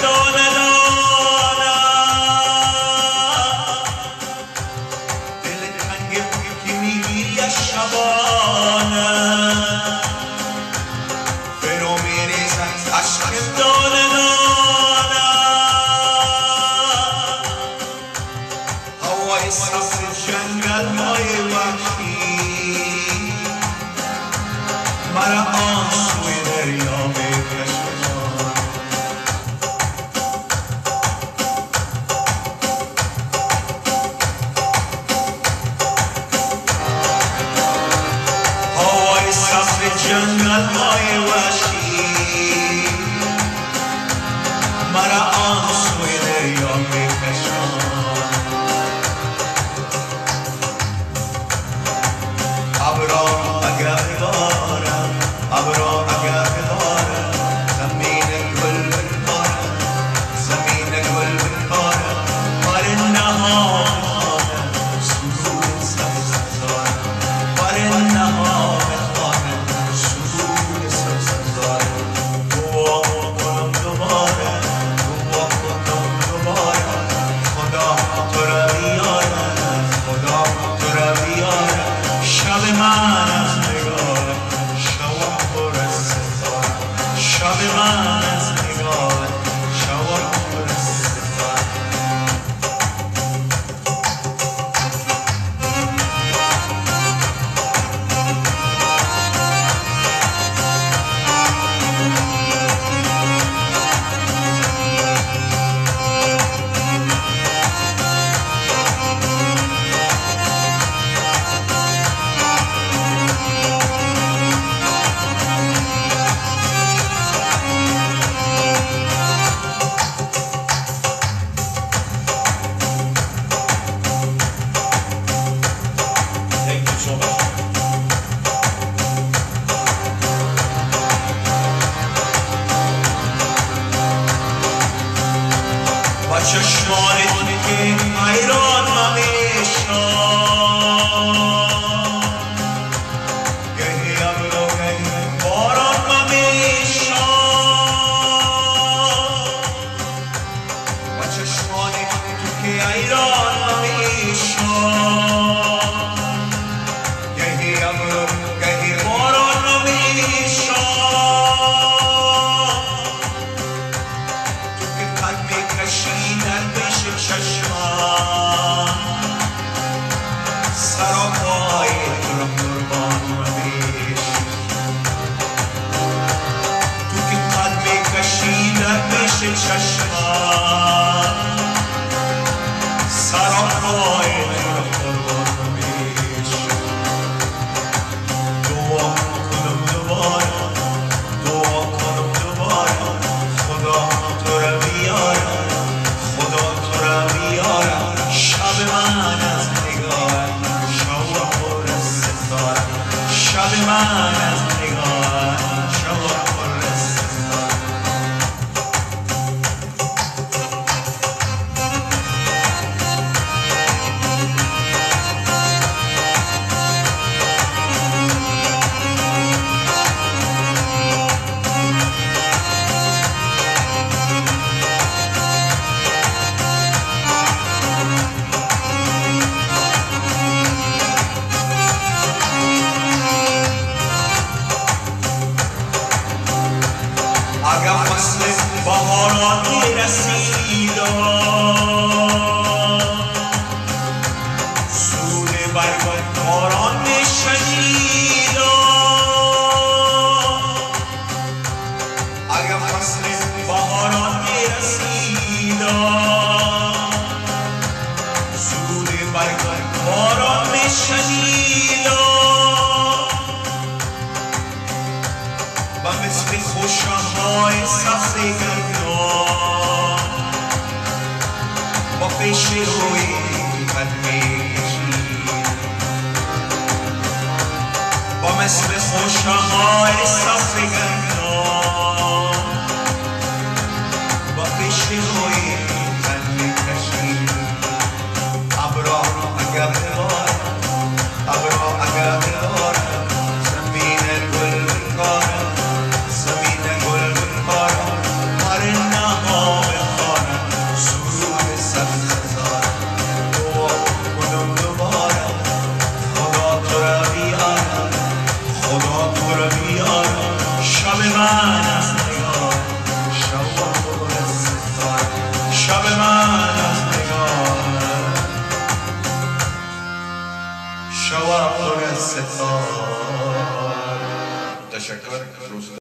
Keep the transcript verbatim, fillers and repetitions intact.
دانه دانه دل تنگ که میگیری از شبانه فرو میریزن عشق دانه دانه هوای سبز جنگل های وحشی مرا آن سوی دریا میکشد هوای سبز جنگل های وحشی مرا آن سوی دریا میکشد ابرا اگر دارم ابرا اگر دارم زمین گل بکارم زمین گل بکارم پرنده ها بخوانم سرود سبز دارم پرنده ها بخوانم سرود سبز دارم دعا کنم دوباره دعا کنم دوباره خدا تو را بیارم خدا تو را بیارم شب من از نگاه شب پر از ستاره شب من از نگاه شب پر از ستاره با چشمانت که حیران ممیشم گهی ابر و گهی باران ممیشم با چشمانت که حیران ممیشم گهی ابر و گهی باران ممیشم کشیدن پیش چشمان سراپای تو را قربان ممیش تو که قلب کشیدن پیش چشمان سراپای تو را قربان ممیش دعا کنم دوباره دعا کنم دوباره خدا تو را بیارم شب من از نگاه شب پر از ستاره شب من از نگاه شب پر از ستاره اگر فصل بهاران رسید سود برگ باران میشنید اگر فصل بهاران رسید سود برگ باران میشنید و مثل خوشهای سبز گردان با پیش روی قد میکشید با مثل خوشهای سبز گردان با پیش روی قد میکشید ابرا اگر ببارد ابرا اگر ببارد زمین گل بکارد زمین گل بکارد پرنده ها درست